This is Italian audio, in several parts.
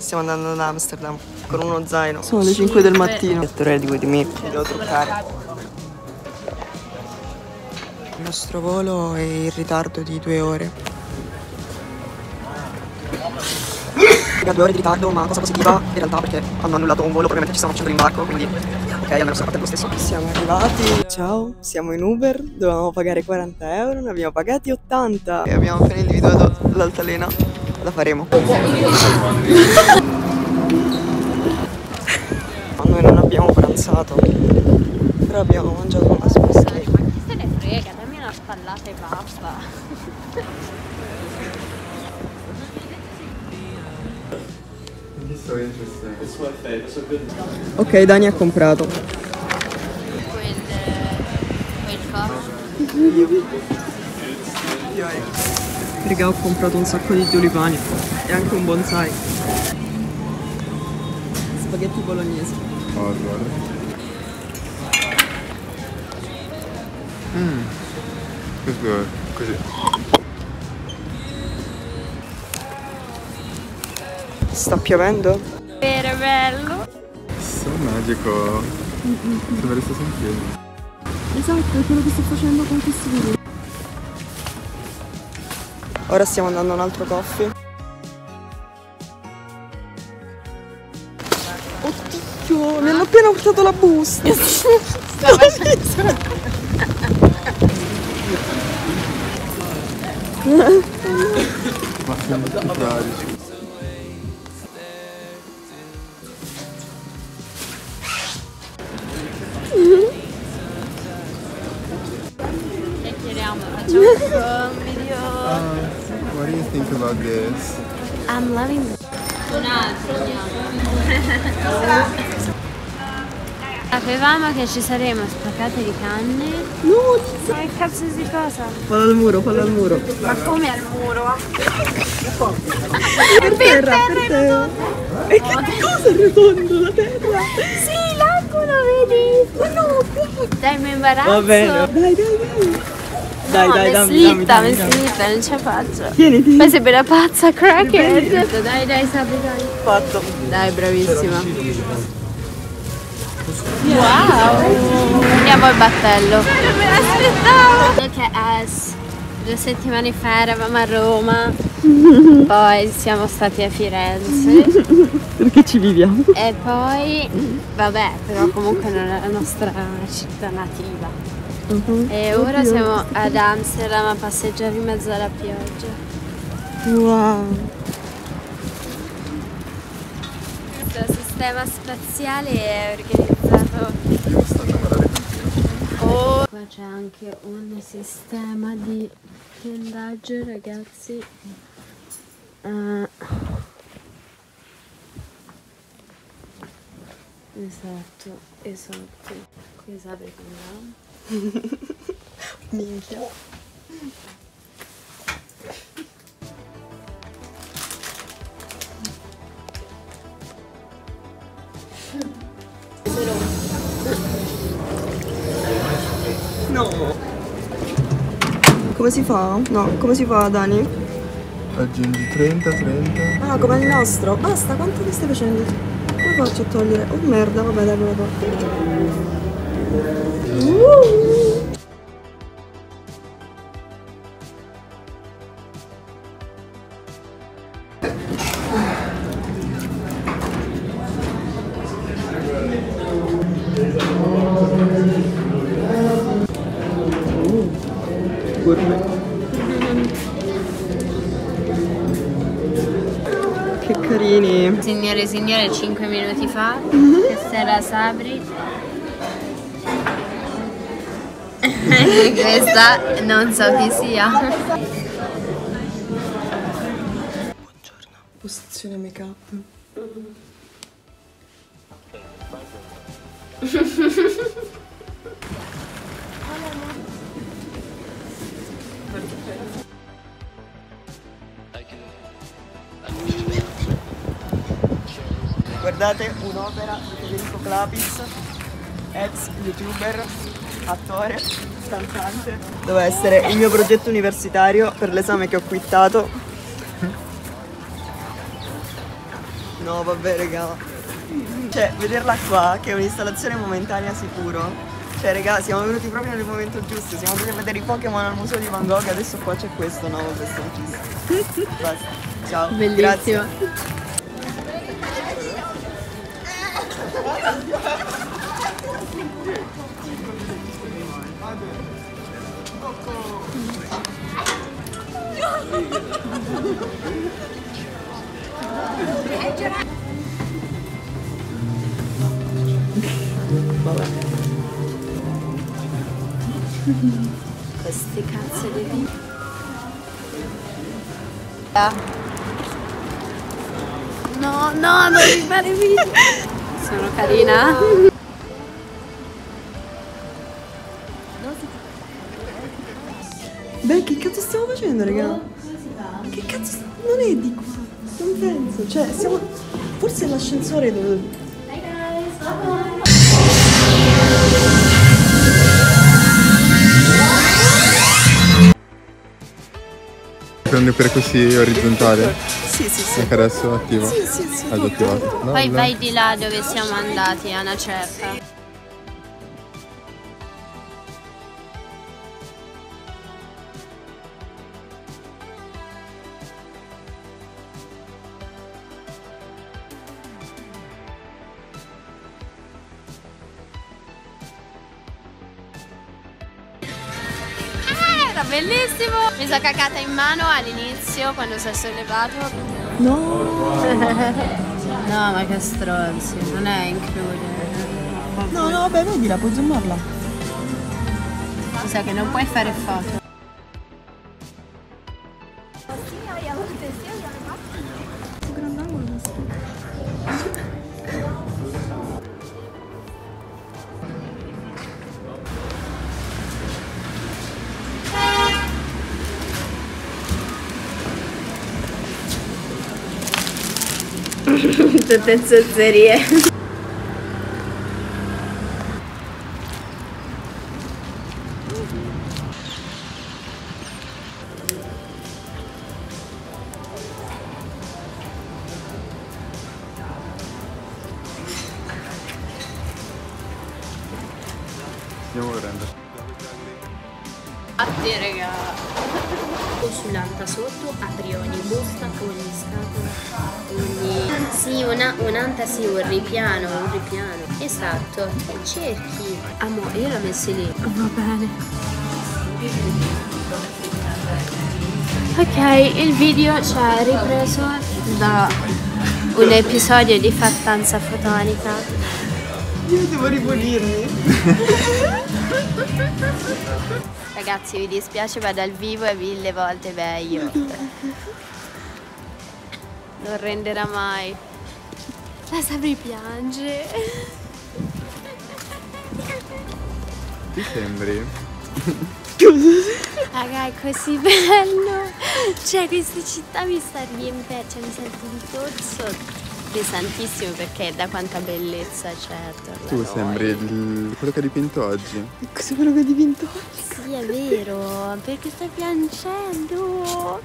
Stiamo andando ad Amsterdam con uno zaino. Sono le 5 del mattino. Get ready with me. Mi devo truccare. Il nostro volo è in ritardo di 2 ore. 2 ore di ritardo, ma cosa positiva in realtà, perché hanno annullato un volo, probabilmente ci stanno facendo l'imbarco, quindi ok, almeno sono parte lo stesso. Siamo arrivati, ciao, siamo in Uber, dovevamo pagare 40 euro, ne abbiamo pagati 80 e abbiamo appena individuato l'altalena, la faremo. Noi non abbiamo pranzato, però abbiamo mangiato una spesa. Ma chi se ne frega, dammi una spallata e basta. Ok, Dani ha comprato. Quel coso. Raga, ho comprato un sacco di tulipani e anche un bonsai. Spaghetti bolognesi. Oh, guarda. Questo è così. Sta piovendo? Vero bello. So magico. Sembra stare in piedi. Esatto, è quello che sto facendo con questi video. Ora stiamo andando a un altro coffee. Oddio, mi hanno appena portato la busta. Ma siamo tutti tragici. Chiacchieriamo, facciamo un video. What do you think about this? I'm loving it. Un altro Sapevamo che ci saremmo spaccate di canne. No, Ma che cazzo di cosa? fallo al muro, fallo al muro. Ma come al muro? Per terra, per terra. E che cosa è rotondo la terra? Sì, l'acqua lo vedi? Ma no, dai, mi imbarazzo. Va bene, dai, dai, dai. Dai, No, dai, mi dammi, slitta, dammi, mi dammi. slitta, non ce la faccio. Tieni, tieni. Poi sei bella pazza, crackhead. Dai, dai, Sabri, dai. Fatto. Dai, bravissima. Wow! Andiamo al battello. Non me l'aspettavo! Look at us. 2 settimane fa eravamo a Roma, poi siamo stati a Firenze Perché ci viviamo? e poi, vabbè, però comunque non è la nostra città nativa. E ora siamo ad Amsterdam a passeggiare in mezzo alla pioggia. Wow. Questo sistema spaziale è organizzato. Oh. Qua c'è anche un sistema di tendaggio, ragazzi. Esatto, esatto. Qui sapete come Minchia. No. Come si fa? No, come si fa, Dani? Aggiungi 30, 30. Ah, come il nostro. Basta, quanto che stai facendo? Come faccio a togliere? Oh merda, vabbè, dai, ve lo faccio. Che carini. Signore e signore, 5 minuti fa, questa era Sabri. Questa non so chi sia. Buongiorno. Posizione make up. Guardate un'opera di Federico Clapis, ex youtuber, attore, cantante. Doveva essere il mio progetto universitario per l'esame che ho quittato. No, vabbè, raga. Cioè, vederla qua, che è un'installazione momentanea sicuro. Cioè, raga, siamo venuti proprio nel momento giusto. Siamo andati a vedere i Pokémon al museo di Van Gogh. Adesso qua c'è questo. No, vabbè, stiamo chiusi. Basta. Ciao. Bellissimo. Grazie. Vabbè. Questi cazzo di video. No, no, non mi fare video. Sono carina. Beh, che cazzo stiamo facendo, raga? Che cazzo non è di qua? Non penso. Cioè, siamo. Forse l'ascensore dove. Prende per così orizzontale? Sì, sì, sì. Anche adesso attivo? Sì, sì, sì. Ha già attivato. No, Poi no. vai di là dove siamo andati a una certa. Era bellissimo! Mi sono cacata in mano all'inizio quando si è sollevato. No. No, ma che stronzi, non è include. No, no, vabbè, vedila, puoi zoomarla. Mi sa che non puoi fare foto. Tutte zozzerie. Andiamo a prendere. Infatti, raga. Sull'anta sotto, aprioni, busta, ogni scatola, ogni... Sì, un'anta sì, un ripiano. Esatto, e cerchi. Amore, io l'ho messo lì. Va bene. Ok, il video ci è ripreso da un episodio di fattanza fotonica. Io devo ripulirmi. Ragazzi, vi dispiace, ma dal vivo è 1000 volte meglio. Non renderà mai. La Sabri piange. Ti sembri? Raga, è così bello. Cioè, questa città mi sta riempiendo. Cioè, mi sento un tozzo pesantissimo perché da quanta bellezza c'è attorno a Tu noi. sembri quello che ha dipinto oggi. Cos'è quello che ho dipinto? Sì, è vero, perché stai piangendo.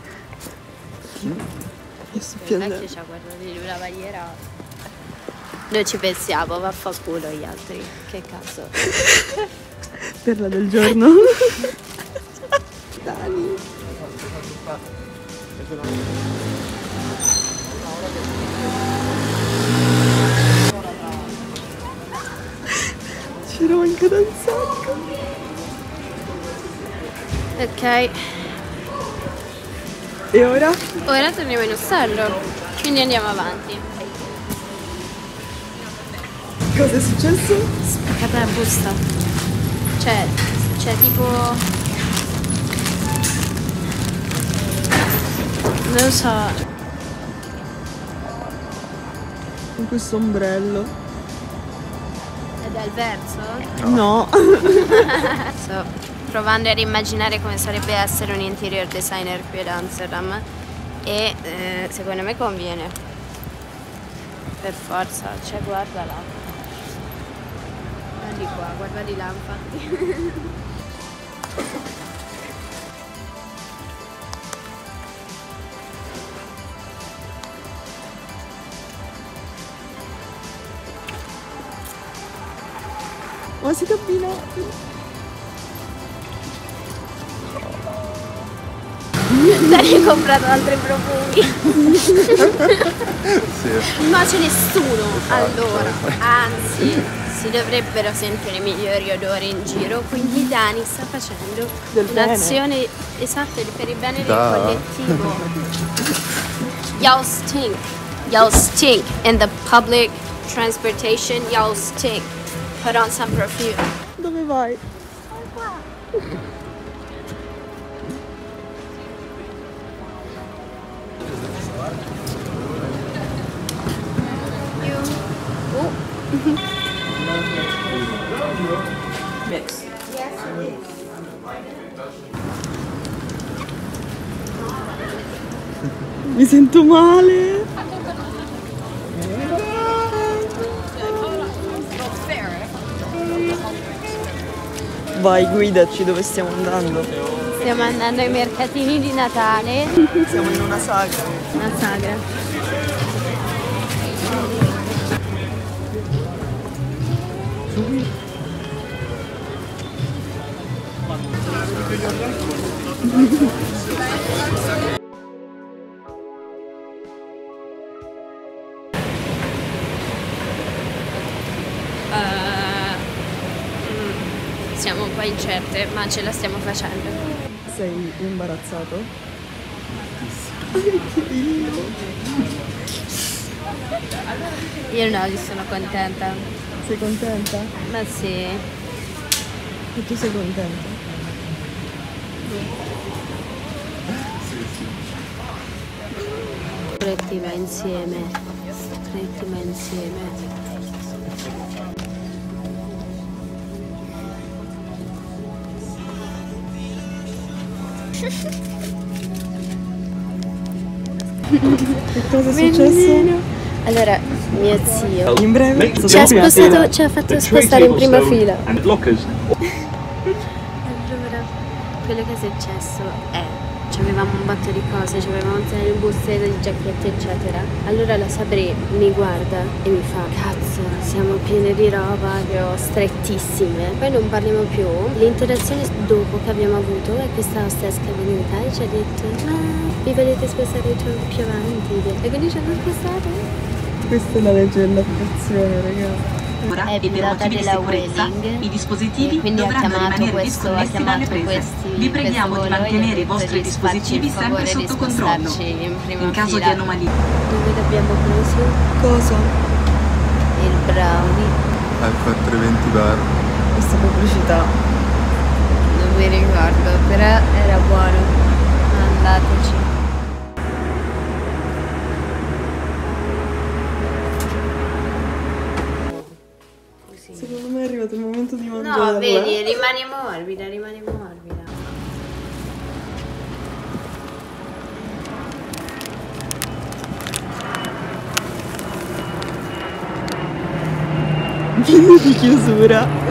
Io sto Il piangendo. vecchio ci ha guardato di lui la bandiera. Noi ci pensiamo, vaffanculo gli altri. Che cazzo. Perla del giorno. Dani. C'era anche da un sacco. Ok, E ora? ora torniamo in ostello, quindi andiamo avanti. Cosa è successo? Spaccata la busta. C'è tipo... non lo so. Con questo ombrello. Ed è il verso? No. Sto provando ad immaginare come sarebbe essere un interior designer qui ad Amsterdam e secondo me conviene. Per forza, cioè guarda là. Guardi qua, guarda di là infatti. quasi camminati. Dai, hai comprato altri profumi. Sì. Ma c'è nessuno. Allora, anzi, si dovrebbero sentire i migliori odori in giro, quindi Dani sta facendo Del bene. un'azione esatta per il bene del Da. collettivo. Y'all stink. Y'all stink. In the public transportation, y'all stink. Put on some perfume. Dove vai? Mix. Mi sento male. Vai, guidaci dove stiamo andando. Stiamo andando ai mercatini di Natale. Siamo in una sagra. Una sagra. Siamo un po' incerte, ma ce la stiamo facendo. Sei imbarazzato? Io no, io sono contenta. Sei contenta? Ma sì. E tu sei contenta? Stretti ma insieme. Stretti ma insieme. Che cosa è successo? Allora, mio zio In breve? ci ha fatto spostare in prima fila. Allora, quello che è successo è, avevamo un botto di cose, avevamo le buste di giacchette eccetera. Allora la Sabri mi guarda e mi fa: cazzo, siamo piene di roba, proprio strettissime. Poi non parliamo più. L'interazione dopo che abbiamo avuto è questa hostess che è venuta e ci ha detto: ma vi volete spostare più avanti? E quindi ci hanno spostato. Questa è la legge dell'applicazione, ragazzi. È per motivi di sicurezza, i dispositivi dovranno rimanere disconnessi dalle prese. Vi preghiamo di mantenere i vostri dispositivi sempre sotto controllo. In caso di anomalie. Dove l'abbiamo preso? Cosa? Il brownie. Alfa 320 bar. Questa pubblicità. Non mi ricordo, però era buono. Andateci. Secondo me è arrivato il momento di mangiare. No, vedi, rimane morbida, rimane morbida. Video di chiusura.